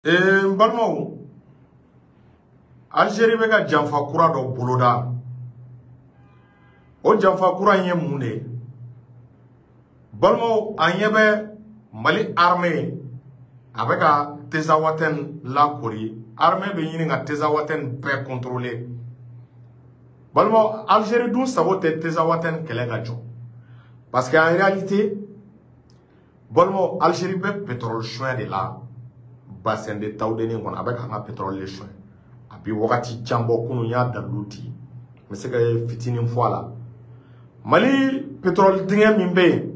Balmaw Algérie be ka janfa kura dɔ boloda. O janfa kura in ye mun de ye? Balmaw an ɲɛ bɛ Mali armée a bɛ ka Tezawaten lakori. Armée be ɲini ka Tezawaten bɛɛ contrôler. Balmaw Algérie dun sago tɛ Tezawaten kɛlɛ ka jɔ. Parce que en réalité Balmaw Algérie bɛ pétrole soin de la bassin de Taoudeni kɔnɔ a bɛ ka an ka pétrole le soin. A bi wagati jan bɔ kunun y'a dalu di. N bɛ se ka fitinin fɔ a la. Mali pétrole dingɛ min bɛ yen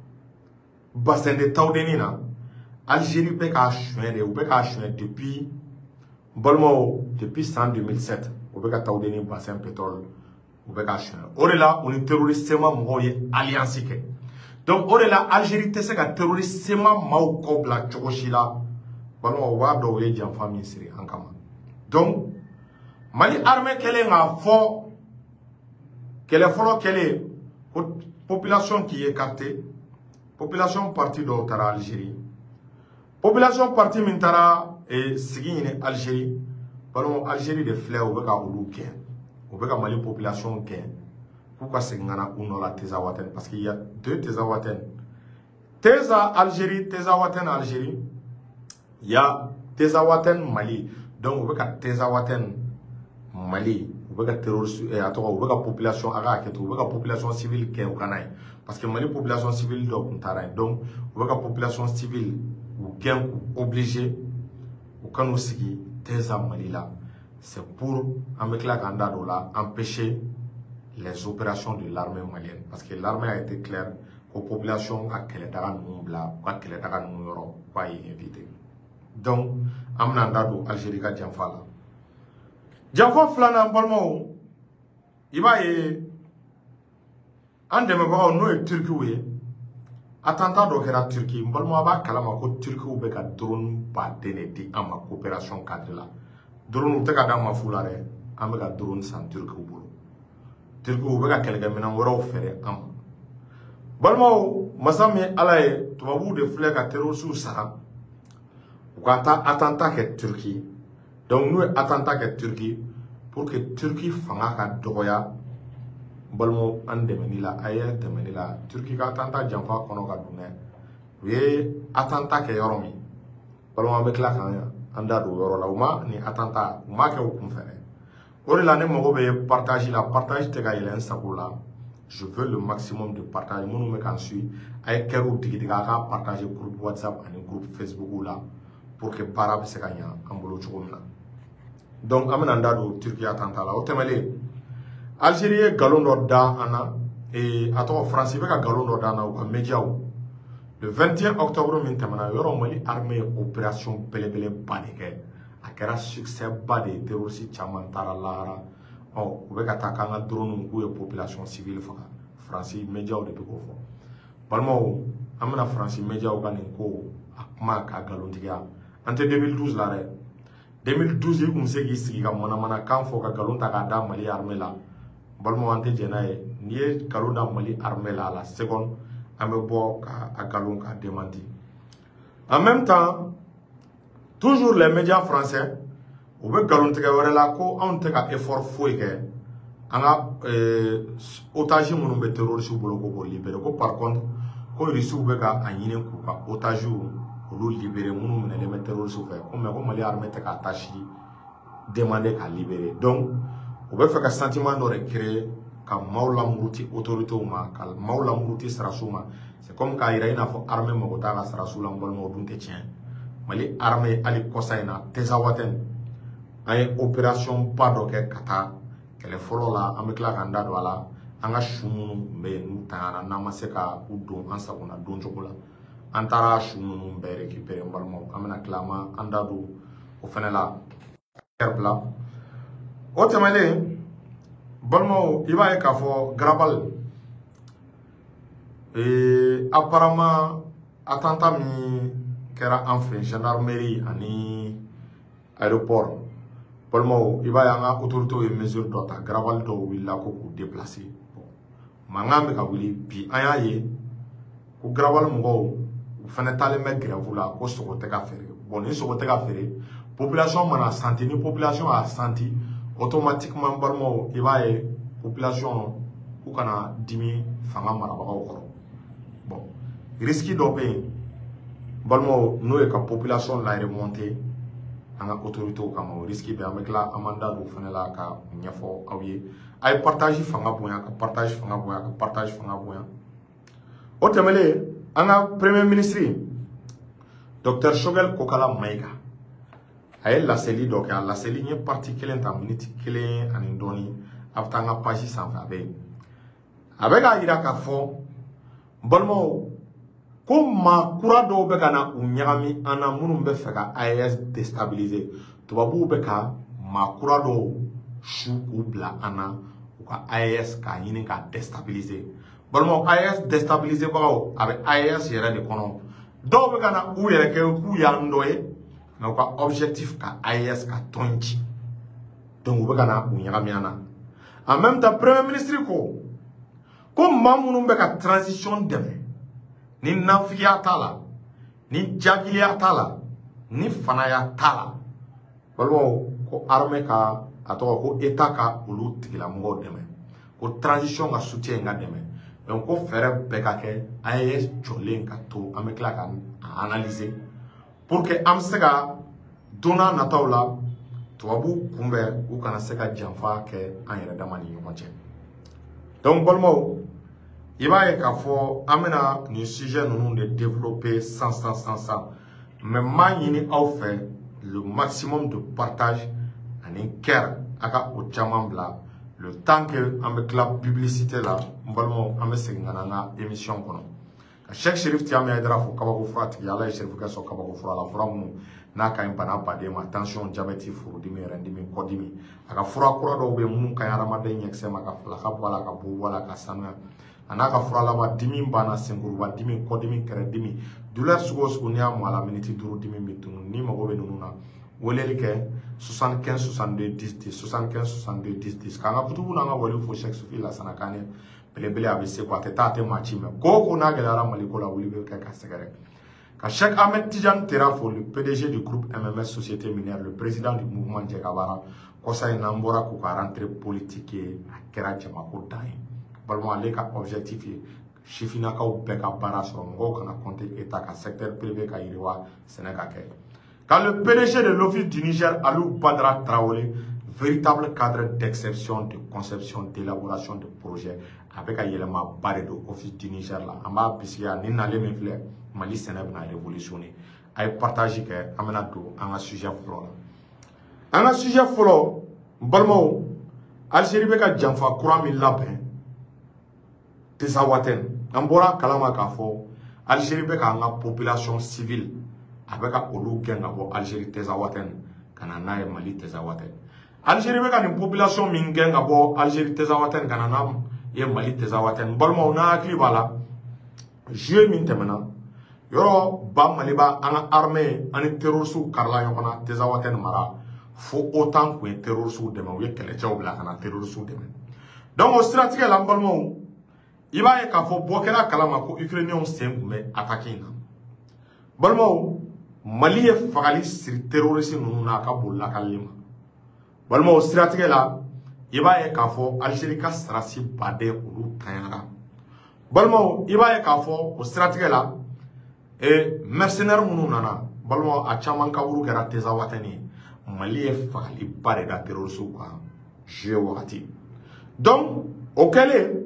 bassin de Taoudeni na Algérie bɛ k'a soin de, u bɛ k'a soin depuis Balmaw depuis san 2007 u bɛ ka Taoudeni bassin pétrole u bɛ k'a soin. O de la u ni terroriste ma mɔgɔw ye alliance kɛ. Donc o de la Algérie tɛ se ka terroriste ma maaw kɔ bila cogo si la. Balmaw waa dɔw ye janfa min siri an kama. Donc Mali armée kɛlen k'a fɔ kɛlɛ fɔlɔ kɛlen ko population qui est écartée, population partie dɔw taara Algérie, population partie min taara sigi ɲini Algérie. Balmaw Algérie de filɛ u bɛ ka olu gɛn, u bɛ ka Mali population gɛn k'u ka segin ka na u nɔ la Tezawaten parce qu'il y a deux Tezawaten. Teza Algérie, Tezawaten Algérie. Il y a Tezawaten Mali. Donc, on veut que Tezawaten Mali, on veut que terroriste, on veut que population arabe, on veut que population civile qui est au Canada. Parce que Mali population civile doit compter. Donc, on veut que population civile ou qui est obligée, ou quand on sait Teza Mali là, c'est pour avec la grande là empêcher les opérations de l'armée malienne. Parce que l'armée a été claire que la population a qu'elle est dans le monde là, qu'elle est dans le monde, pas y inviter. Donc, amna ndado Algérie ka janfa la. Janfa flana Balmaw iba ye an dɛmɛbagaw n'o ye Turkiw ye. Attentat dɔ kɛra Turki. Balmaw b'a kalama ko Turkiw bɛ ka drone baden de di an ma coopération cadre la. Drone tɛ ka d'an ma fu la dɛ. An bɛ ka drone san Turkiw bolo. Turkiw bɛ ka kɛlɛkɛminɛn wɛrɛw fɛrɛ an ma. Balmaw masa min Ala ye tubabuw de filɛ ka terroriste sara. Ou quand attentat que Turquie. Donc nous attentat que Turquie pour que Turquie fanga ka dogoya Balmaw an dɛmɛni la aye dɛmɛni la Turquie ka attentat janfa kɔnɔ ka dunɛ. U ye attentat kɛ yɔrɔ min. Balmaw an bɛ tila kan an da don yɔrɔ la u ma ni attentat u ma kɛ u kun fɛnɛ. O de la ne mago bɛ partage la, partage tɛ ka yɛlɛ n sago la. Je veux le maximum de partage. Minnu bɛ kan suit a ye kɛriw digi digi a ka partage groupe WhatsApp ani groupe Facebook la. Pour que para bɛ se ka ɲa an bolo cogo min na. Donc an bɛna an da don Turquie attentat la. O tɛmɛlen Algérie ye nkalon dɔ da an na a tɔgɔ France bɛ ka nkalon dɔ da an na u ka médiaw. Le 21 octobre min tɛmɛna yɔrɔ Mali armée ye opération belebeleba de kɛ. A kɛra succès ba de ye terroriste caman taara lahara. U bɛ ka taa k'an ka drone k'u ye population civile faga. France médiaw de bɛ k'o fɔ. Balmaw an bɛna France médiaw ka nin ko a kuma k'a nkalontigiya. En 2012 la dɛ 2012 i kun se k'i sigi ka mana kan fɔ ka nkalon ta k'a da Mali armée la. Balmaw an tɛ jɛn n'a ye n'i ye nkalon da Mali armée la à la seconde an bɛ bɔ k'a nkalon k'a démenti. En même temps toujours les médias français u bɛ nkalontigɛ wɛrɛ la ko anw tɛ ka effort foyi kɛ an ka otage minnu bɛ terroriste bolo ko k'o libérer ko par contre ko Russiw bɛ ka a ɲini k'u ka otage olu libérer minnu minɛlen bɛ terroriste fɛ ko mais ko Mali armée tɛ k'a ta si demander k'a libérer. Donc u bɛ fɛ ka sentiment dɔ de créer ka maaw lamuruti autorités ma ka maaw lamuruti sɔrɔdasiw ma. C'est comme k'a yira i n'a fɔ armée mago t'a ka sɔrɔdasiw la Balmaw dun tɛ tiɲɛ. Mali armée hali kɔsa in na Tezawaten an ye opération ba dɔ kɛ ka taa kɛlɛ fɔlɔ la an bɛ tila k'an da don a la an ka su minnu bɛ yen n'u tanyana n'an ma se ka u don an sagona don cogo la. An taara su minnu bɛɛ récupérer Balmaw an bɛna tila an da don o fɛnɛ la bila. O tɛmɛlen Balmaw i b'a ye k'a fɔ Garabali apparemment attentat min kɛra an fɛ gendarmerie ani aéroport Balmaw i b'a ye an ka autorités ye mesure dɔ ta Garabali dɔw wulila ko k'u déplacer. Mankan bɛ ka wuli bi an y'a ye ko Garabali mɔgɔw u fana taalen bɛ grève la ko sogo tɛ ka feere bon ni sogo tɛ ka feere population mana senti ni population a senti automatiquement balmo i b'a ye population u kana dimi fanga marabagaw kɔrɔ bon risque dɔ bɛ yen balmo n'o ye ka population la remonter an ka autorités kama o risque bɛ an bɛ tila an b'an da don o fana la ka ɲɛfɔ aw ye a ye partage fanga bonya ka partage fanga bonya ka partage fanga bonya o tɛmɛlen an ka premier ministre Dr Choguel Kokala Maïga a ye laseli dɔ kɛ a laseli ye parti kelen ta minute kelen ani dɔɔni a bɛ taa an ka page sanfɛ a bɛ yen a bɛ k'a jira k'a fɔ balimaw ko maa kura dɔw bɛ ka na u ɲagami an na minnu bɛ fɛ ka AES déstabiliser tubabuw bɛ ka maa kura dɔw su k'u bila an na u ka AES k'a ɲini k'a déstabiliser balimaw AES déstabiliser bagaw a bɛ AES yɛrɛ de kɔnɔ dɔw bɛ ka na u yɛrɛ kɛ k'u y'an dɔ ye mais u ka objectif ka AES ka tɔn ci donc u bɛ ka na u ɲagami an na en même temps premier ministre ko maa minnu bɛ ka transition dɛmɛ ni nafigiya t'a la ni jagiliya t'a la ni fanaya t'a la balimaw ko armée ka a tɔgɔ ko état ka olu tigilamɔgɔw dɛmɛ ko transition ka soutien ka dɛmɛ donc ko fɛɛrɛ bɛɛ ka kɛ AES jɔlen ka to an bɛ tila ka analyser pour que an bɛ se ka don n'a nataw la tubabu kunbɛn u kana se ka janfa kɛ an yɛrɛ dama ni ɲɔgɔn cɛ donc balimaw i b'a ye k'a fɔ an bɛna nin sujet ninnu de développer sans mais m'a ɲini aw fɛ le maximum de partage ani care a ka o caman bila le temps que an bɛ tila publicité la n balimaw an bɛ segin ka na an ka émission kɔnɔ ka Cheikh Cherif Tiame Aidara fo kabako fura tigi ala ye Cherif kɛ sɔn kabako fura la fura minnu n'a ka ɲi bana baden ma tension diabète furudimi yɛrɛdimi kɔdimi a ka fura kura dɔw bɛ yen minnu ka ɲi hadamaden ɲɛkisɛ ma ka filaka bɔ a la ka bo bɔ a la ka sanuya a n'a ka fura laban dimi banna senkuruba dimi kɔdimi kɛrɛdimi douleur sugu o sugu n'i y'a mɔ a la miniti 5 dimi bɛ tunun n'i mago bɛ ninnu na weleli kɛ 75 62 10 10 75 62 10 10 k'an ka kutubu n'an ka waliw fo Cheikh Sufi Lassana Kane belebele a bɛ se ko a tɛ taa a tɛ maa ci mɛn ko ko n'a gɛlɛyara Mali ko la wuli bɛ kɛ ka sɛgɛrɛ ka Cheikh Ahmed Tidiane Tera fo le PDG du groupe MMS Société Minière le président du mouvement Jɛkabara kɔsa in n'an bɔra k'u ka rentrée politique ye a kɛra jamako dan ye balima ale ka objectif ye sifinnakaw bɛɛ ka baara sɔrɔ mɔgɔw kana compter état ka secteur privé ka yiriwa sɛnɛ ka kɛ ka le PDG de l'Office du Niger Alou Badara Traoré véritable cadre d'exception de conception d'élaboration de projet a bɛ ka yɛlɛmaba de don Office du Niger la an b'a bisigiya ni nale min filɛ Mali sɛnɛ bɛna révolutionner a ye partage kɛ an bɛna don an ka sujet fɔlɔ la an ka sujet fɔlɔ n balimaw Algérie bɛ ka janfa kura min labɛn Tesawaten an bɔra kalama k'a fɔ Algérie bɛ k'an ka population civile a bɛ ka olu gɛn ka bɔ Algérie Tesawaten ka na n'a ye Mali Tesawaten Algérie bɛ ka nin population min gɛn ka bɔ Algérie Tesawaten ka na n'a ye Mali Tesawaten balimaw n'a hakili b'a la juillet min tɛmɛna yɔrɔ ba Mali b'a an ka armée ani terroristes karila ɲɔgɔn na Tesawaten mara fo OTAN tun ye terroristes dɛmɛ u ye kɛlɛcɛw bila ka na terroristes dɛmɛ donc o siratigɛ la n balimaw i b'a ye k'a fɔ bɔ kɛra kalama ko Ukrainiens sen tun bɛ attaque in na balimaw Mali ye fagali siri terroriste ninnu na a ka bon lakaleli ma balimaw o siratigɛ la i b'a ye k'a fɔ Algérie ka sarasi baden olu tanyara balimaw i b'a ye k'a fɔ o siratigɛ la mercenaires minnu nana balimaw a caman kaburu kɛra Tesawaten ye Mali ye fagali ba de da terroriste kan juillet wagati donc o kɛlen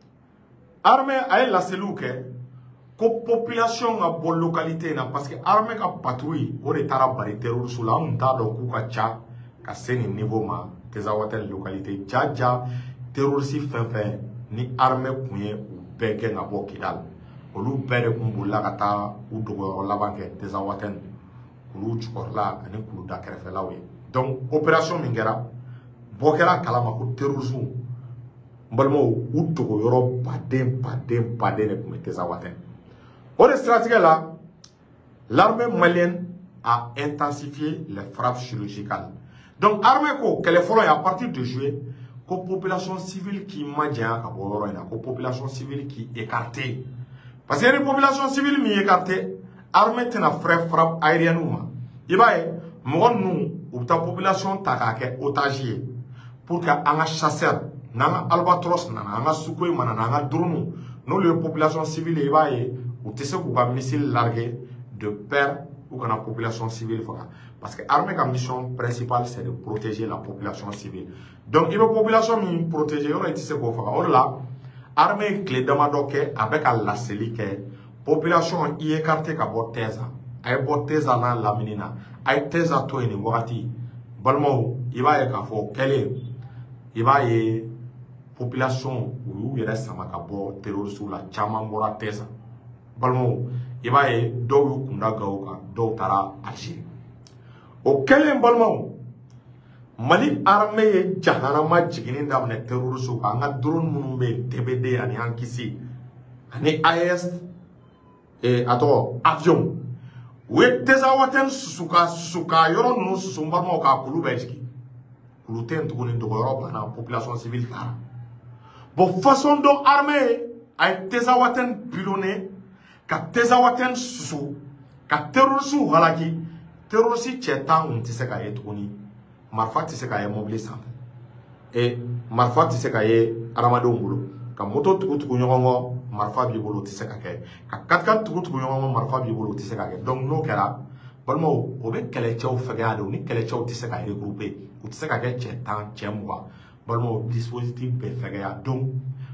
armée a ye laseliw kɛ ko population ka bɔ localité in na parce que armée ka patrouille o de taara bari terroriste la an tun t'a dɔn k'u ka ca ka se nin niveau ma Tesawaten localité jaja terroriste fɛn fɛn ni armée kun ye u bɛɛ gɛn ka bɔ Kidal olu bɛɛ de kun bolila ka taa u dogoyɔrɔ laban kɛ Tesawaten kulu jukɔrɔla ani kulu da kɛrɛfɛlaw ye donc opération min kɛra bɔ kɛra kalama ko terroriste n balimaw u dogoyɔrɔ baden de kun bɛ Tesawaten o de siratigɛ la l'armée malienne a intensifié les frappes chirurgicales donc armée ko kɛlɛ fɔlɔ ye à partir de juillet ko population civile qui ma janya ka bɔ yɔrɔ in na ko population civile qui écartée parce que ni population civile mi écartée armée tɛna frais frappe aérienne ma il b'a ye mɔgɔ ninnu u bɛ taa population ta k'a kɛ otage ye pour que an ka chasseur n'an ka albatros nana an ka Sukhoi mana n'an ka drone n'olu ye population civile i b'a ye u tɛ se k'u ka missile larguer de peur ou kana population civile faga parce que armée ka mission principale c'est de protéger la population civile donc i bɛ population min protéger yɔrɔ i tɛ se k'o faga o de la armée tile damadɔ kɛ a bɛ ka laseli kɛ population i écarté ka bɔ Teza a ye bɔ Teza n'a lamini na a ye Teza to yen nin wagati balimaw i b'a ye k'a fɔ kɛlen i b'a ye population u y'u yɛrɛ sama ka bɔ terroriste la caman bɔra Teza balimaw i b'a ye dɔw y'u kunda Gawo kan dɔw taara Algérie o kɛlen balimaw Mali armée ye jahanama jiginni daminɛ terroriste kan an ka drone minnu bɛ TBD ani Ankisi ani AES a tɔgɔ avion u ye Tezawaten susu ka yɔrɔ ninnu susu n balimaw k'a kulu bɛɛ jigin kulu tɛ yen tuguni dogoyɔrɔ banna population civile taara bon façon dɔ armée a ye Tezawaten pilonné ka Tezawaten susu ka terroriste halaki terroriste cɛ 10 kun tɛ se k'a ye tuguni marifa tɛ se k'a ye mobili sanfɛ marifa tɛ se k'a ye adamadenw bolo ka moto tugu ɲɔgɔn kɔ marifa b'i bolo o tɛ se ka kɛ ka 4x4 tugu ɲɔgɔn kɔ marifa b'i bolo o tɛ se ka kɛ donc n'o kɛra balimaw o bɛ kɛlɛcɛw fɛgɛya de o ni kɛlɛcɛw tɛ se ka regrouper u tɛ se ka kɛ cɛ 10 cɛ 20 balimaw dispositif bɛ fɛgɛya donc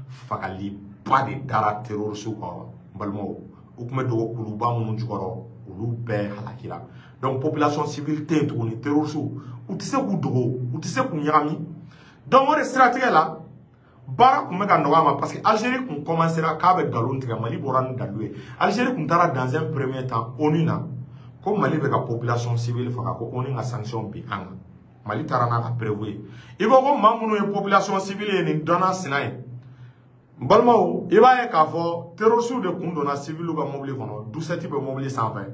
fagaliba de dara terroriste kɔrɔ balimaw u tun bɛ dogo kuluba minnu jukɔrɔ olu bɛɛ halakira donc population civile tɛ yen tuguni terroriste u tɛ se k'u dogo u tɛ se k'u ɲagami donc o de siratigɛ la baara tun bɛ ka nɔgɔya ma parce que Algérie tun commencera k'a bɛ nkalon tigɛ Mali bɔra ni dalu ye Algérie tun taara dans un premier temps ONU na ko Mali bɛ ka population civile faga ko ONU ka sanction bi an kan Mali taara n'a ka prévu ye i b'a ko maa minnu ye population civile ye nin dɔnna sina ye balimaw i b'a ye k'a fɔ terroriste de kun donna civile ka mobili kɔnɔ dusɛti bɛ mobili sanfɛ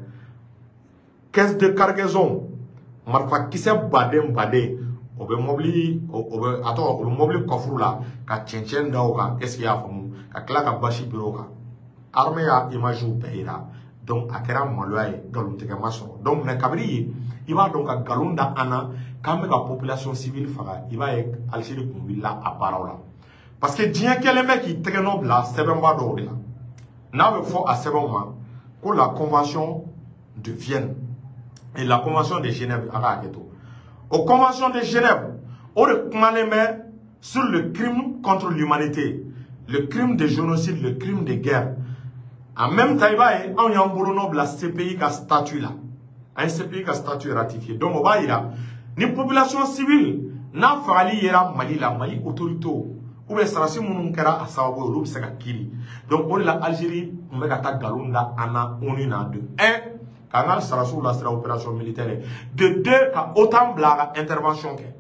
caisse de cargaison marifa kisɛ baden o bɛ mobili o bɛ mobili kɔfuru la ka cɛncɛn da o kan est ce que i y'a faamu ka tila ka basi biri o kan armée y'a image bɛɛ yira donc a kɛra maloya ye nkalontigɛ ma sɔrɔ donc mais kabiri ye i b'a dɔn ka nkalon da an na k'an bɛ ka population civile faga i b'a ye Algérie kun wulila a baaraw la parce que diɲɛ kɛlen bɛ k'i tɛgɛ nɔ bila sɛbɛnba dɔw de la n'a bɛ fɔ a sɛbɛnw ma ko la convention de Vienne et la convention de Genève a ka hakɛ to o convention de Genève o de kumalen bɛ sur le crime contre l'humanité le crime de génocide le crime de guerre en même temps i b'a ye anw y'an bolonɔ bila CPI ka statut la an ye CPI ka statut ratifié donc o b'a yira ni population civile n'a fagali yera Mali la Mali autorité ou bien sarasi minnu kɛra a sababu ye olu bɛ se ka kiiri donc o de la Algérie tun bɛ ka taa nkalon da an na ONU na de 1 k'an ka sarasiw lasira opération militaire de 2 ka OTAN bila a ka intervention kɛ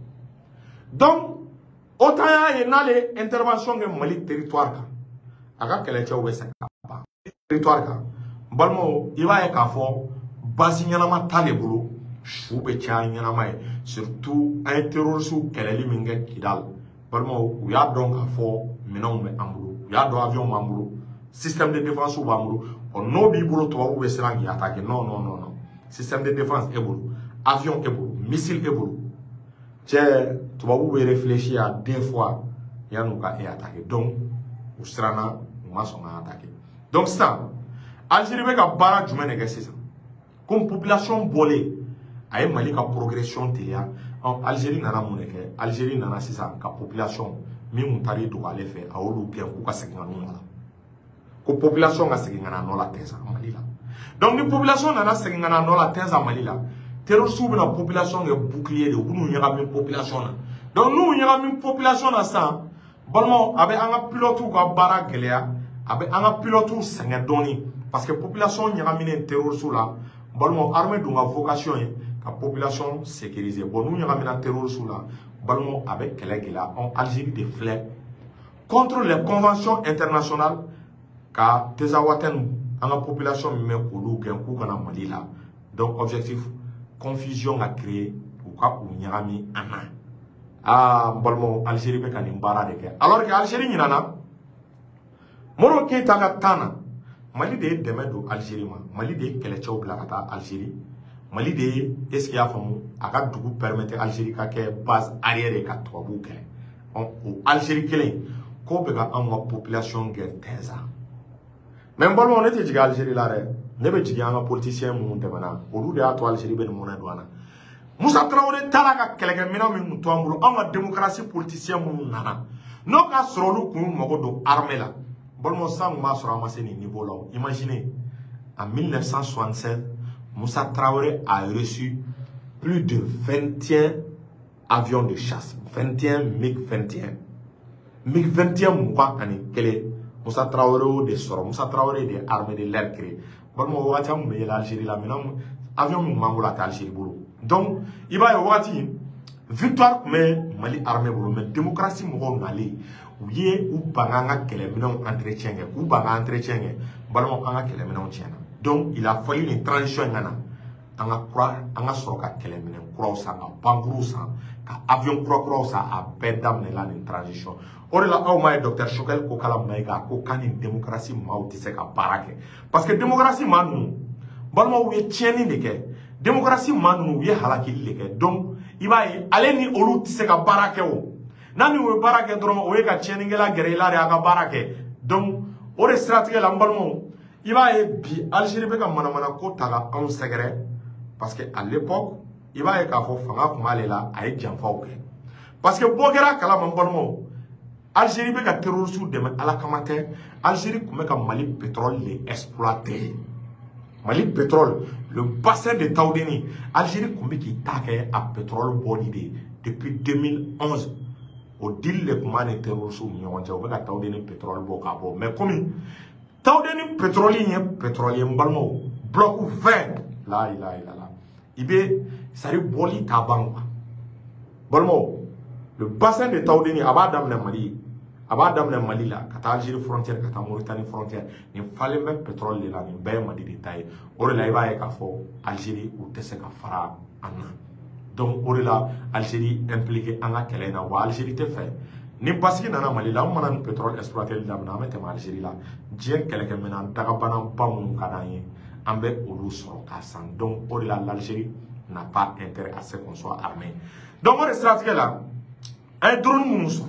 donc OTAN y'a ye n'ale ye intervention kɛ Mali territoire kan a ka kɛlɛcɛw bɛ se ka ban territoire kan balimaw i b'a ye k'a fɔ base ɲɛnama t'ale bolo su bɛ caya ɲɛnama ye surtout an ye terroriste kɛlɛli min kɛ Kidal balimaw u y'a dɔn k'a fɔ minɛnw bɛ an bolo u y'a dɔn avion b'an bolo système de défense b'an bolo n'o b'i bolo tubabuw bɛ siran k'i attaquer non système de défense e bolo avion e bolo missile e bolo cɛ tubabuw bɛ réfléchir à 2 fois yan'u ka e attaquer donc u siranna u ma sɔn ka attaquer donc sisan Algérie bɛ ka baara jumɛn de kɛ sisan comme population bɔlen a ye Mali ka progression teliya Algérie nana mun de kɛ Algérie nana sisan ka population min tun taara dogo ale fɛ a y'olu gɛn k'u ka segin ka n'u la ko population ka segin ka na nɔ la Teza Mali la donc ni population nana segin ka na nɔ la Teza Mali la terroristes bɛna population kɛ bouclier de u b'u ɲagami population na donc n'u ɲagami population na sisan balimaw a bɛ an ka pilotes ka baara gɛlɛya a bɛ an ka pilotes sɛgɛn dɔɔni parce que population ɲagaminen terroristes la balimaw armée dun ka vocation ye ka population sécuriser bon n'u ɲagamina terroristes la balimaw a bɛ kɛlɛ gɛlɛya Algérie de filɛ contre les conventions internationales ka Tezawaten an ka population min bɛ k'olu gɛn k'u kana Mali la donc objectif confusion ka créer u ka u ɲagami an na n balimaw Algérie bɛ ka nin baara de kɛ alors que Algérie ɲinana Modibo Keyita ka temps na Mali de ye dɛmɛ don Algérie ma Mali de ye kɛlɛcɛw bila ka taa Algérie Mali de est-ce qu'il y a famu aka dugu permettre Algérie ka ke base arrière ka tubabu kɛ o Algérie kelen ko be ka an ka population gɛn tɛnza mais n balimaw ne tɛ jigin Algérie la dɛ ne bɛ jigin an ka politicien minnu tɛmɛna olu de y'a to Algérie bɛ nin mɔnɛ don an na Moussa Traoré taara ka kɛlɛkɛminɛn min tun to an bolo an ka démocratie politicien minnu nana n'o ka sɔrɔ olu kun mago don armée la balimaw san kun b'a sɔrɔ an ma se nin niveau la imaginez en 1976 Moussa Traoré a reçu plus de 21 avions de chasse. 21 MiG-21. MiG-21 mouga ani kele. Moussa Traoré de soro. Moussa Traoré de armée de l'air créé. Bon, moi, wati am me l'Algérie là maintenant avion mouga la Algérie bolo. Donc, il va y avoir victoire mais Mali armée bolo mais démocratie mouga ngali. Ouye ou banganga kele minon entretien ou banga entretien. Balon anga kele minon tiena. Donc, il a fallu une transition anga sɔrɔ ka kɛlɛminɛn kuraw san ka bankuru san ka avion kura san a bɛɛ daminɛ la nin transition o de la aw ma ye docteur Choguel ko kala Mayiga ko ka nin démocratie maaw tɛ se ka baara kɛ parce que démocratie maa ninnu balimaw ye tiɲɛni de kɛ démocratie maa ninnu u ye halakili de kɛ donc i b'a ye ale ni olu tɛ se ka baara kɛ o n'a ni o ye baara kɛ dɔrɔn o ye ka tiɲɛnikɛla gɛrɛ i la de a ka baara kɛ donc o de siratigɛ la n balimaw i b'a ye bi Algérie bɛ ka manamana ko ta ka anw sɛgɛrɛ parce que à l'époque il va y avoir fanga kuma le la a ye janfaw kɛ parce que bɔ kɛra kalama n balimaw Algérie bɛ ka terroristes dɛmɛ ala kama tɛ Algérie kun bɛ ka Mali pétrole le exploiter Mali pétrole le bassin de Taoudeni Algérie kun bɛ k'i ta kɛ a pétrole bɔli de depuis 2011 o deal le kuma ni terroristes ni ɲɔgɔn cɛ o bɛ ka Taoudeni pétrole bɔ ka bɔ mais comme Taoudeni pétrole ye pétrole ye n balimaw bloc 20 la ilaha illallah Ibe, ça veut dire taban. Bon, le bassin de Taoudeni, Abadam Mali, Abadam Mali là, Kata Algérie frontière, Kata Mauritanie frontière, il fallait même pétrole là, il y a des détails. Or là, il va y avoir Algérie ou Tesseka Fara Anna. Donc, or là, Algérie impliquée en la Kelena ou Algérie te fait. Ni parce que dans Mali là, on a un pétrole exploité là, on a un Algérie là. Dieu quelqu'un maintenant, Dagabana Bamou Kanaye. Ambe Olu sort à sang. Donc, l'Algérie n'a pas intérêt à ce qu'on soit armé. Donc, on est stratégique là. Un drone moussou.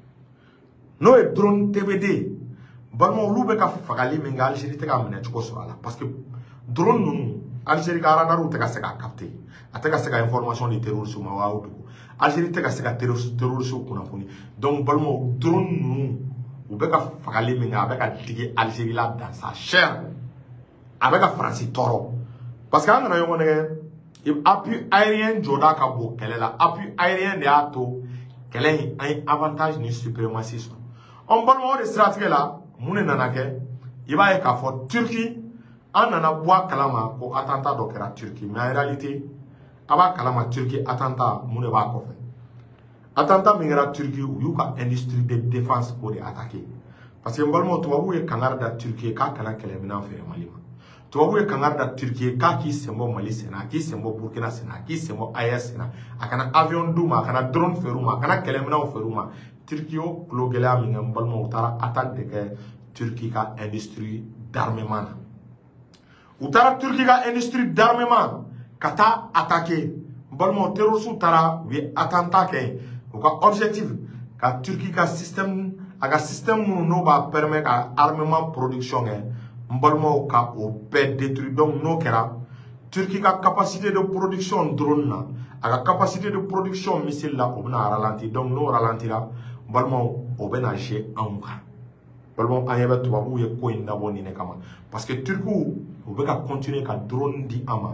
Nous, un drone TBD. Bon, on loue ka fagali mais l'Algérie te ka mener tu sur là. Parce que drone nous, Algérie ka radar te ka se ka capter. Te ka se ka information de terroristes ma wa ou. Algérie te ka se ka terroristes kuna foni. Donc, bon, drone nous, ou be ka fagali mais avec ka diguer Algérie là dans sa chair. Avec la France toro parce que on a eu appui aérien joda ka bo kele la appui aérien de ato kele un avantage ni suprématie on bon mo de stratégie là mune nanake il va y avoir Turquie en nana bois kalama ko attentat do kera Turquie mais en réalité aba kalama Turquie attentat mune ba ko fait attentat mingera Turquie ou yuka industrie de défense pour les attaquer parce que bon mo to wabu e kangar da Turquie ka kala kele mina fe Mali tubabu ye kangar da Turquie ka ki sembo Mali sena ki sembo Burkina sena ki sembo AES sena akana avion duma akana drone feruma akana kelemina feruma Turquie o glogela minga mbalmo utara attaque de que Turquie ka industrie d'armement utara Turquie ka industrie d'armement kata attaquer mbalmo terroristes utara wi attentat ke ko objectif ka Turquie ka système aga système no ba permettre ka armement production Mbalmo ka o bɛɛ détruit donc n'o kɛra Turquie ka capacité de production drone na a ka capacité de production missile la o bɛna ralentir donc n'o ralentira Mbalmo o bɛna jouer anw kan Mbalmo an ɲɛ bɛ tubabuw ye ko in dabɔ nin de kama parce que Turquie o bɛ ka continuer ka drone di an ma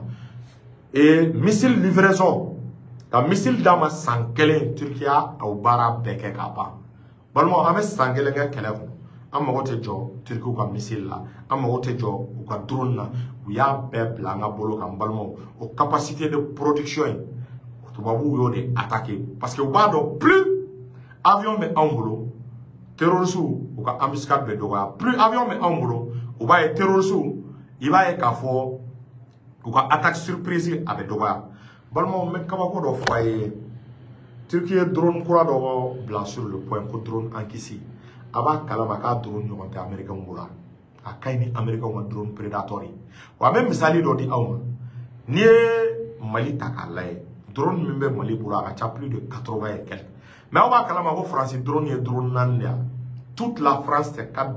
et missile livraison ka missile d'a ma san kelen Turquie a o baara bɛɛ kɛ ka ban Mbalmo an bɛ san kelen kɛ kɛlɛ kɔnɔ an mago tɛ jɔ Turquie ka missile la an mago tɛ jɔ u ka drone na u y'a bɛɛ bila an ka bolo kan balimaw o capacité de production in tubabuw y'o de attaquer parce que u b'a dɔn plus avion bɛ anw bolo terroristes u ka embuscade bɛ dɔgɔya plus avion bɛ anw bolo u b'a ye terroristes i b'a ye k'a fɔ u ka attaque surprise a bɛ dɔgɔya balimaw n bɛ kabako dɔ fɔ a ye Turquie ye drone kura dɔ bila sur le point ko drone Ankisi aba kalama ka drone ɲɔgɔn tɛ Américain bolo a ka ɲi ni Américain ka drone Predator ye wa an bɛ misali dɔ di aw ma n'i ye Mali takalaye drone min bɛ Mali bolo a ka ca plus de 80 et quelques mais aw b'a kalama ko France drone ye drone 4 de ya toute la France c'est 4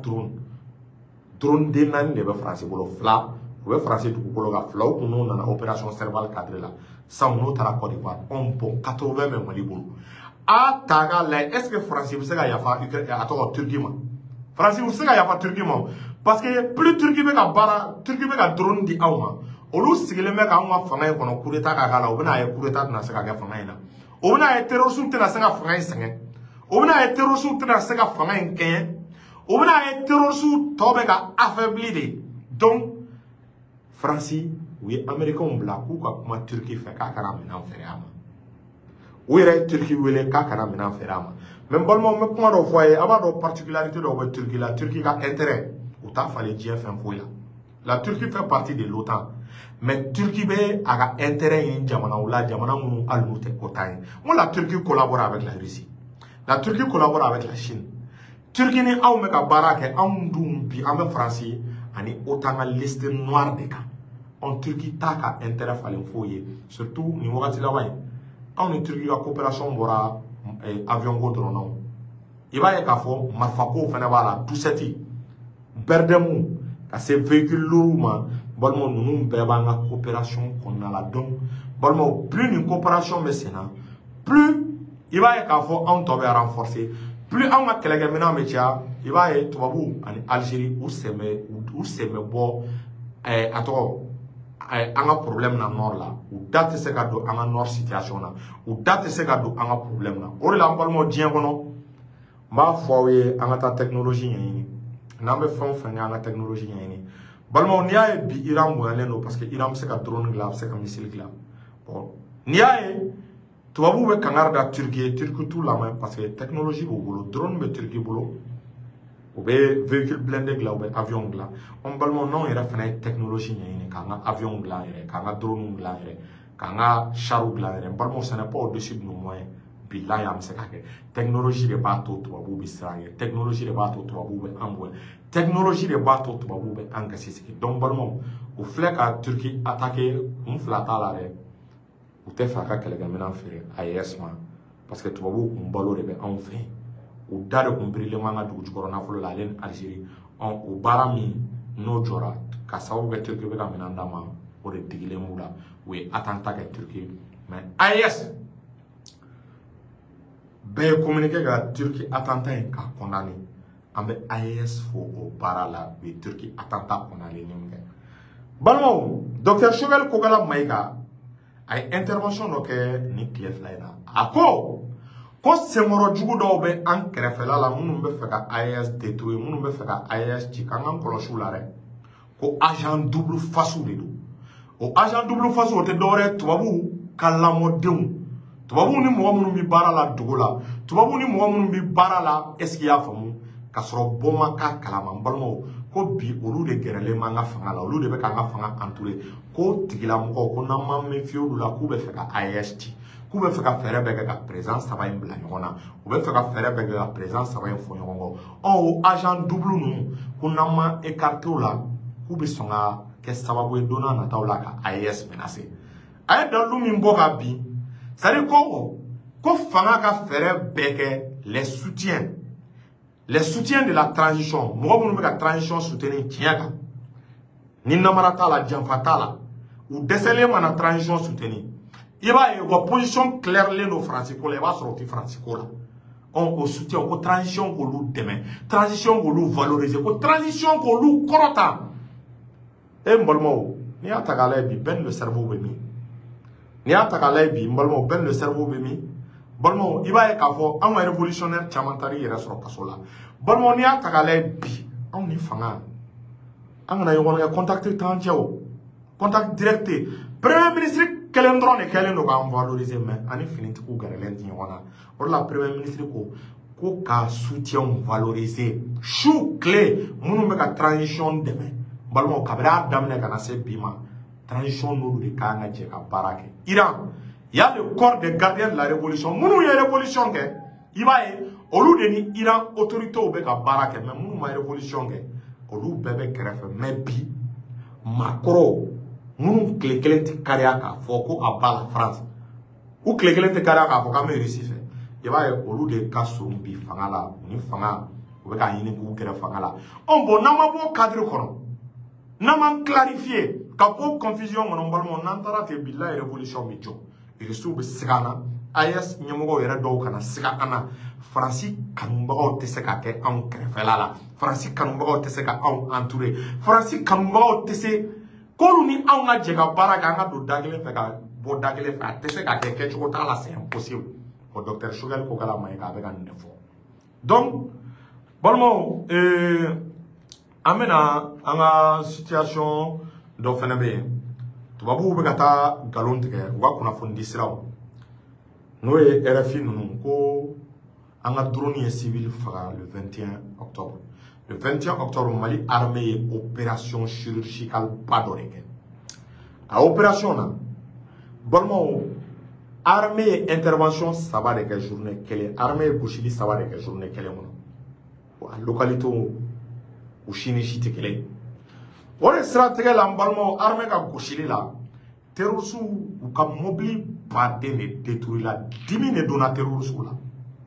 drone den 4 de bɛ France bolo fila u bɛ France dugukolo kan fila u kun n'u nana opération Serval cadre la san n'u taara Côte d'Ivoire on bon 80 bɛ Mali bolo a ta k'a lajɛ est-ce que France bɛ se ka yafa a tɔgɔ Turquie ma France bɛ se ka yafa Turquie ma parce que plus Turquie bɛ ka baara Turquie bɛ ka drone di aw ma olu sigilen bɛ k'anw ka fanga in kɔnɔ coup d'état ka k'a la u bɛna ye coup d'état tɛna se ka kɛ fanga in na o bɛna ye terroristes tɛna se ka fanga in sɛgɛn o bɛna ye terroristes tɛna se ka fanga in kɛɲɛ o bɛna ye terroristes tɔ bɛ ka affaibli de donc France u ye américains bila k'u ka kuma Turquie fɛ k'a kana minɛn feere a ma u yɛrɛ ye Turquie wele k'a kana minɛn feere a ma mais n balimaw n bɛ kuma dɔ fɔ a ye a b'a dɔn particularité dɔw bɛ Turquie la Turquie ka intérêt u t'a falen diɲɛ fɛn foyi la la Turquie fait partie de l'OTAN mais Turquie bɛ a ka intérêt ɲini jamanaw la jamana minnu hali n'u tɛ OTAN ye n ko la Turquie collabore avec la Russie la Turquie collabore avec la Chine Turquie ni anw bɛ ka baara kɛ anw dun bi an bɛ France ani OTAN ka liste noire de kan anw Turquie t'a ka intérêt falen foyi ye surtout nin wagati laban in anw ni Turquie ka coopération bɔra avion ko dɔrɔn na i b'a ye k'a fɔ marifako fana b'a la dusɛti bɛrdɛmu ka se véhicule lourds ma balimaw ninnu bɛɛ b'an ka coopération kɔnɔna la donc balimaw plus nin coopération bɛ sen na plus i b'a ye k'a fɔ anw tɔ bɛ renforcer plus anw ka kɛlɛkɛminɛnw bɛ caya i b'a ye tubabuw ani Algérie u sen bɛ bɔ a tɔgɔ an ka problème na nord la u da tɛ se ka don an ka nord situation na u da tɛ se ka don an ka problème na o de la an balimaw diɲɛ kɔnɔ n b'a fɔ aw ye an ka taa technologie ɲɛɲini n'an bɛ fɛn o fɛn kɛ an ka technologie ɲɛɲini balimaw n'i y'a ye bi Iran bonyalen don parce que Iran bɛ se ka drone dilan a bɛ se ka missile dilan bon n'i y'a ye tubabuw bɛ kangari da Turquie ye Turquie t'u lamɛn parce que technologie b'u bolo drone bɛ Turquie bolo u bɛ véhicule blindé dilan u bɛ avion dilan an balimaw n'anw yɛrɛ fana ye technologie ɲɛɲini k'an ka avion dilan yɛrɛ k'an ka drone dilan yɛrɛ k'an ka char dilan yɛrɛ balimaw ce n'est pas au-dessus de nos moyens bilahi an bɛ se ka kɛ technologie de b'a to tubabuw bɛ siran ɲɛ technologie de b'a to tubabuw bɛ an bonya technologie de b'a to tubabuw bɛ an gasi sigi donc balimaw u filɛ ka Turquie attaquer kun fila t'a la dɛ u tɛ fɛ a ka kɛlɛkɛminɛn feere AES ma parce que tubabuw kun balo de bɛ anw fɛ u da de kun birilen b'an ka dugu jukɔrɔ nafolo la ale ni Algérie o baara min n'o jɔra ka sababu kɛ Turquie bɛ ka minɛn d'a ma o de digilen b'u la u ye attentat kɛ Turquie mais AES bɛɛ ye communiqué ka Turquie attentat in ka condamné an bɛ AES fo o baara la u ye Turquie attentat condamné ni min kɛ balimaw docteur Choguel Kokala Mayiga a ye intervention dɔ kɛ nin tile fila in na a ko senkɔrɔ jugu dɔw bɛ an kɛrɛfɛla la minnu bɛ fɛ ka AES détruire minnu bɛ fɛ ka AES ci k'an k'an kɔlɔsi u la dɛ ko agent double face de don o agent double face o tɛ dɔwɛrɛ ye tubabuw ka lamɔdenw tubabuw ni mɔgɔ minnu bɛ baara la dugu la tubabuw ni mɔgɔ minnu bɛ baara la est-ce qu'il y'a faamu ka sɔrɔ bɔ ma k'a kalama n balimaw ko bi olu de gɛrɛlen b'an ka fanga la olu de bɛ k'an ka fanga entouré ko tigilamɔgɔw ko n'an ma méfier olu la k'u bɛ fɛ ka AES ci k'u bɛ fɛ ka fɛɛrɛ bɛɛ kɛ ka président saba in bila ɲɔgɔn na u bɛ fɛ ka fɛɛrɛ bɛɛ kɛ ka président saba in fɔ ɲɔgɔn kɔ o agent double ninnu ko n'an ma écarté o la k'u bɛ sɔn ka kɛ sababu ye don n'a nataw la ka AES menacer a ye dalilu min bɔ ka bin c'est-à-dire ko fanga ka fɛɛrɛ bɛɛ kɛ les soutiens de la transition mɔgɔ minnu bɛ ka transition soutenir tiɲɛ kan ni namara t'a la janfa t'a la u dɛsɛlen mana transition soutenir i b'a ye u ka position clairelen don France ko la i b'a sɔrɔ u tɛ France ko la o soutien ko transition k'olu dɛmɛ transition k'olu valoriser ko transition k'olu kɔrɔta n balimaw n'i y'a ta k'a lajɛ bi bɛɛ ni le cerveau bɛ min n'i y'a ta k'a lajɛ bi n balimaw bɛɛ ni le cerveau bɛ min balimaw i b'a ye k'a fɔ anw ka révolutionnaire caman taara i yɛrɛ sɔrɔ kaso la balimaw n'i y'a ta k'a lajɛ bi anw ni fanga an kana ɲɔgɔn kɛ contact t'an cɛ o contact direct premier ministre kelen dɔrɔn de kɛlen don k'an valoriser mais ani finitigiw gɛrɛlen tɛ ɲɔgɔn na o de la premier ministre ko ka soutien valoriser su tile minnu bɛ ka transition dɛmɛ balimaw kabini a daminɛ ka na se bi ma transition n'olu de kan ka jɛ ka baara kɛ Iran il y a le corps des gardiens de la révolution minnu ye révolution kɛ i b'a ye olu de ni Iran autorités bɛ ka baara kɛ mais minnu ma révolution kɛ olu bɛɛ bɛ kɛrɛfɛ mais bi maakɔrɔw Munu kile kelen ti kariya k'a fɔ ko a b'a la France u kile kelen ti kariya k'a fɔ k'an bɛ Russie fɛ i b'a ye olu de ka surun bi fanga la ni fanga u bɛ k'a ɲini k'u gɛrɛ fanga la bon n'an ma bɔ cadre kɔnɔ n'an m'an clarifier ka bɔ confusion kɔnɔ n balimaw n'an taara ten bilahi révolution bɛ jɔ Russiw bɛ siga an na AES ɲɛmɔgɔw yɛrɛ dɔw kana siga an na Faransi kanubagaw tɛ se ka kɛ anw kɛrɛfɛla la Faransi kanubagaw tɛ se ka anw entourer Faransi kanubagaw tɛ se k'olu ni anw ka jɛ ka baara kɛ an ka don da kelen fɛ ka bɔ da kelen fɛ a tɛ se ka kɛ kɛcogo t'a la c'est impossible o docteur Choguel ko kala maɲi k'a bɛ ka nin de fɔ donc balimaw an bɛna an ka situation dɔ fɛnɛ bɛ yen tubabuw bɛ ka taa nkalon tigɛ u ka kunnafoni di siraw n'o ye RFI ninnu ko an ka drone ye civil faga le 21 octobre le 21 octobre Mali armée ye opération chirurgicale ba dɔ de kɛ a opération na balimaw armée ye intervention 3 de kɛ journée kelen armée ye gosili 3 de kɛ journée kelen kɔnɔ a localité u si ni si tɛ kelen ye o de siratigɛ la n balimaw armée ka gosili la terroriste u ka mobili baden de détruit la dimi de donna terroriste la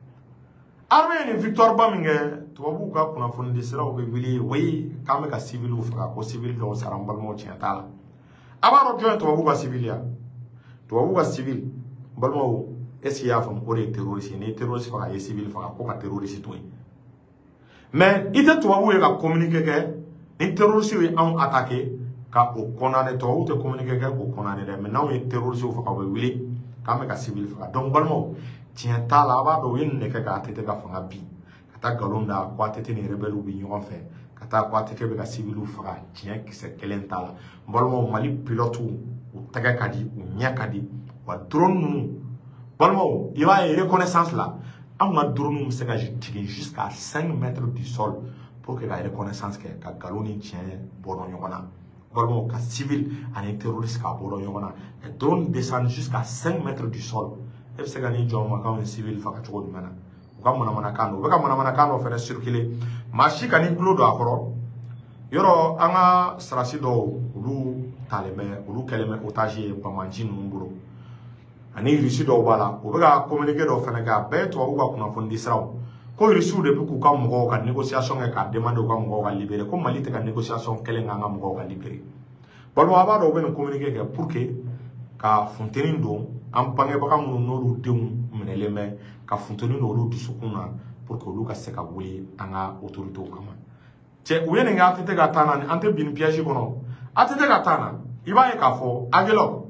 armée ye nin victoire ba min kɛ tubabuw ka kunnafoni di siraw bɛ wuli oui k'an bɛ ka civiliw faga ko civil dɔw sara n balimaw tiɲɛ t'a la a b'a dɔn jɔn ye tubabuw ka civil ya tubabuw ka civil n balimaw est-ce que i y'a faamu o de ye terroriste ye n'i ye terroriste faga a ye civil faga ko ka terroriste to yen mais i tɛ tubabuw ye ka communiqué kɛ ni terroriste ye anw attaqué ka o condamné tubabuw tɛ communiqué kɛ k'o condamné dɛ mais n'anw ye terroriste faga u bɛ wuli k'an bɛ ka civil faga donc balimaw tiɲɛ t'a la a b'a dɔn u ye nin de kɛ k'a ATT ka fanga bin ka taa nkalon da ko ATT ni rebelle bɛ ɲɔgɔn fɛ ka taa ko ATT bɛ ka civiliw faga tiɲɛ kisɛ kelen t'a la n balimaw Mali pilote u tɛgɛ ka di u ɲɛ ka di wa drone ninnu balimaw i b'a ye reconnaissance la anw ka drone bɛ se ka jigin jusqu'à 5 mètres du sol pour que ka reconnaissance kɛ ka nkalon ni tiɲɛ bɔ dɔn ɲɔgɔn na balimaw ka civil ani terroriste ka bɔ dɔn ɲɔgɔn na ka drone descend jusqu'à 5 mètres du sol e bɛ se ka n'i jɔ ma k'anw ye civil faga cogo jumɛn na u ka manamanakan don u bɛ ka manamanakan dɔ fɛnɛ circuler maa si ka n'i tulo don a kɔrɔ yɔrɔ an ka sarasi dɔw olu talen bɛ olu kɛlen bɛ otage ye Bamanci ninnu bolo ani Russie dɔw b'a la u bɛ ka communiqué dɔw fɛnɛ kɛ a bɛɛ ye tubabuw ka kunnafoni di siraw ko Russiw de bɛ k'u ka mɔgɔw ka négociation kɛ k'a demander u ka mɔgɔw ka libérer ko Mali tɛ ka négociation kɛlen k'an ka mɔgɔw ka libérer balima a b'a dɔn u bɛ nin communiqué kɛ pour que ka funteni don an bangebaga minnu n'olu denw minɛlen bɛ ka funteni don olu dusukun na pour que olu ka se ka wuli an ka autorités kama cɛ u ye nin kɛ ATT ka taa na an tɛ bin piège kɔnɔ ATT ka taa na i b'a ye k'a fɔ Aguelok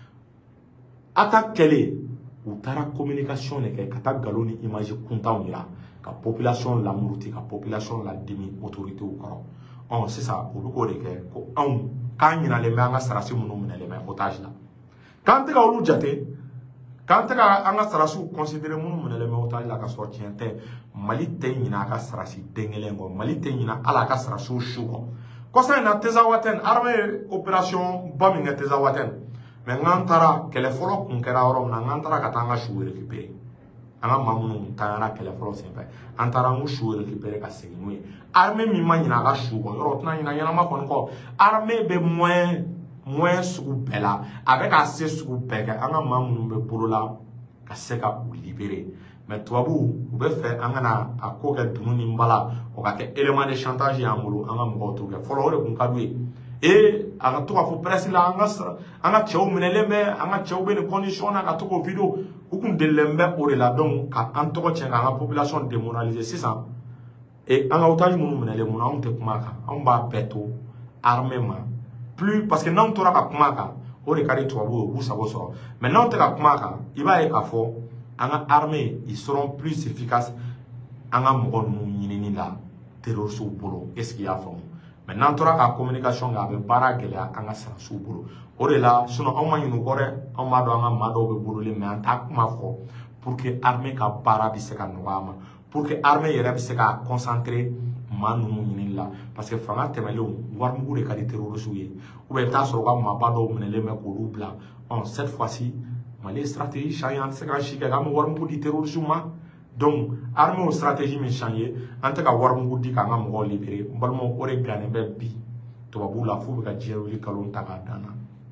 attaque kɛlen u taara communication de kɛ ka taa nkalon ni image kuntanw yira ka population lamuruti ka population ladimi autorités kɔrɔ sisan u bɛ k'o de kɛ ko anw k'an ɲinalen bɛ an ka sarasi minnu minɛlen bɛ otage la k'an tɛ ka olu jate k'an tɛ ka an ka sarasiw considérer minnu minɛlen bɛ otage la ka sɔrɔ tiɲɛ tɛ Mali tɛ ɲinɛ a ka sarasi den kelen kɔ Mali tɛ ɲinɛ hali a ka sarasiw su kɔ kɔsa in na Tezawaten armée ye opération ba min kɛ Tezawaten mais n'an taara kɛlɛ fɔlɔ kun kɛra yɔrɔ min na n'an taara ka taa an ka suw récupérer an ka maa minnu tanyara kɛlɛ fɔlɔ senfɛ an taara an k'u suw récupérer ka segin n'u ye armée min ma ɲinɛ a ka su kɔ yɔrɔ o tɛna ɲinɛ ɲɛnama kɔni kɔ armée bɛ moyen sugu bɛɛ la a bɛ k'a se sugu bɛɛ kɛ an ka maa minnu bɛ bolo la ka se ka u libérer mais tubabuw u bɛ fɛ an kana a ko kɛ dunu ni bala o ka kɛ élément de chantage y'an bolo an ka mɔgɔw t'o kɛ fɔlɔ o de kun ka d'u ye a ka to ka fɔ presse la an ka cɛw minɛlen bɛ an ka cɛw bɛ nin condition na ka to k'o video u kun delilen bɛ o de la donc ka an tɔgɔ tiɲɛ k'an ka population démoraliser sisan an ka otage minnu minɛlen mun na anw tɛ kuma a kan anw b'a bɛɛ to armée ma plus parce que n'anw tora ka kuma a kan o de ka di tubabuw ye u b'u sago sɔrɔ mais n'anw tɛ ka kuma a kan i b'a ye k'a fɔ an ka armée ils seront plus efficaces an ka mɔgɔ ninnu ɲinini la terroristes bolo est ce qu'il y'a faamu mais n'an tora ka communication kɛ a bɛ baara gɛlɛya an ka sarasiw bolo o de la sinon anw ma ɲinɛ o kɔ dɛ anw b'a dɔn an ka maa dɔw bɛ bololen mais an t'a kuma fɔ pour que armée ka baara bɛ se ka nɔgɔya a ma pour que armée yɛrɛ bɛ se ka concentrer maa ninnu ɲinini la parce que fanga tɛmɛlenw warimugu de ka di terroristes ye ou bien i bɛ taa sɔrɔ u ka maaba dɔw minɛlen bɛ k'olu bila cette fois-ci Mali stratégie changé an tɛ se ka si kɛ k'an bɛ warimugu di terroristes ma donc armée o stratégie min changé an tɛ ka warimugu di k'an ka mɔgɔw libérer n balimaw o de gannen bɛ bi tubabuw la f'u bɛ ka diɲɛ wuli kalon ta k'a dan na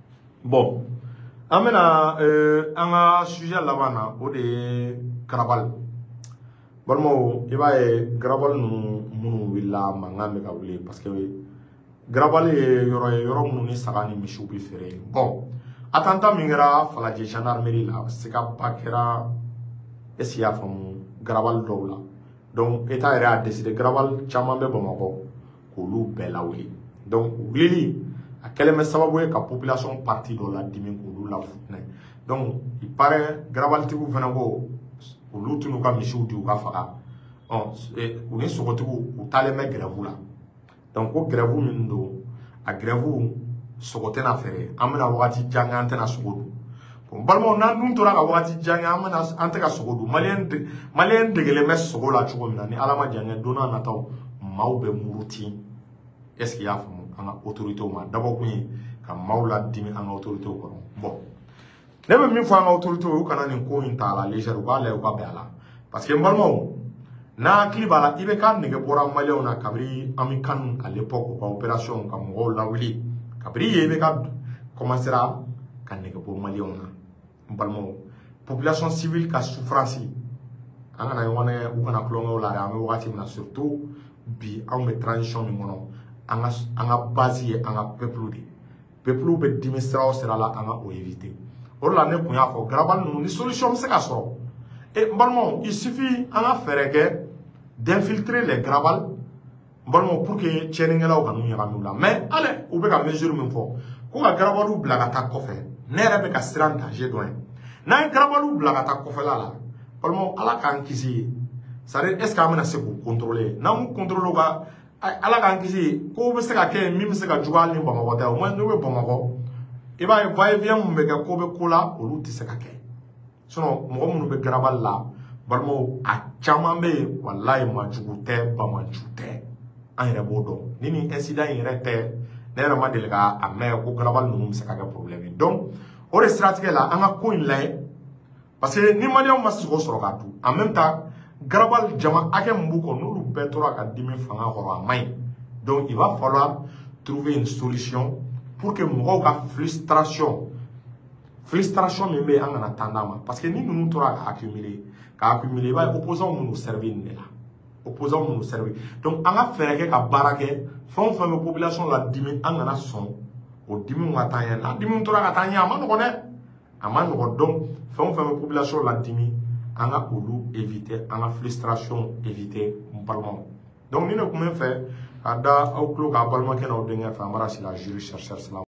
Bon, amena anga sujet lavana o de Garabal. Balmo iba Garabal munu willa manga me ka wuli parce que Garabal yoro munu ni sagani mishu bi fere. Bon, atanta mingera falaje gendarmerie la sika bakera esia famu Garabal dowla. Donc état a décidé Garabal chama be Bamako kolu bela wuli. Donc wili a keleme sababu ka population partie do la dimi kolu la futne. Donc il paraît Garabal tibu fenango olu tunu ka mishu di ka faga. On est sokotigu u taleme grève la. Donc ko grève min do a grève sokotena fere amena wati janga antena sokodu. Bon balmo na dum tora ka wati janga amena anteka sokodu malien degele mes sokola chugo mina ni alama janga dona na taw mawbe muruti. Est-ce qu'il y a une autorité ou pas? D'abord, quand Maoula dit une autorité ou pas. Bon. N'importe une fois une autorité ou quand on a une coin à la légère ou pas là ou pas là. Parce que normalement, na clibala il est quand n'est pour un malien on a cabri amican à l'époque ou opération comme rôle là oui. Cabri il est quand commencera quand n'est pour malien on a. Normalement, population civile qui a souffrance. On a ou qu'on a cloné là, on a vu surtout bi on met transition mingono. Anga base anga peuple be dimistra sera la anga o éviter or la ne kunya fo Garabal ni solution se ka soro et normalement il suffit anga faire d'infiltrer les Garabal normalement pour que cheningela o kanu yaka nula mais allez ou be ka mesure min fo ko ka Garabal ou blaga ta kofe ne rebe ka siran danger doin na Garabal ou blaga ta kofe la normalement ala kan kisi ça est-ce qu'amena se pour contrôler na mu contrôler ga ala kan kisi ko be se ka ke mi be se ka jugal ni Bamako da o mo no be Bamako e ba va vient mu be ka ko be kola o lu ti se ka ke sono mo mu be Garabal la balmo a chama be wallahi ma jugute ba ma jute an yere bodo ni incident yere te ne ra ma del ka a me ko Garabal no mu se ka ga problème donc o re stratégie la an ga ko in la parce que ni malion ma se ko soro ka tu en même temps Garabal jama ake mbuko nous betora ka dimi fanga horo amay. Donc il va falloir trouver une solution pour que mo ka frustration me en attendant parce que ni nous tora ka accumuler va opposant nous servir là opposant nous servir donc on a fait ka barake fon population la dimi en son o dimi watanya la dimi tora ka tanya amano donc fon population la dimi on a voulu éviter, on a frustration éviter un parlement. Donc, nous ne pouvons pas faire, à da au clos, à parlement qui n'a pas de la jury chercher cela.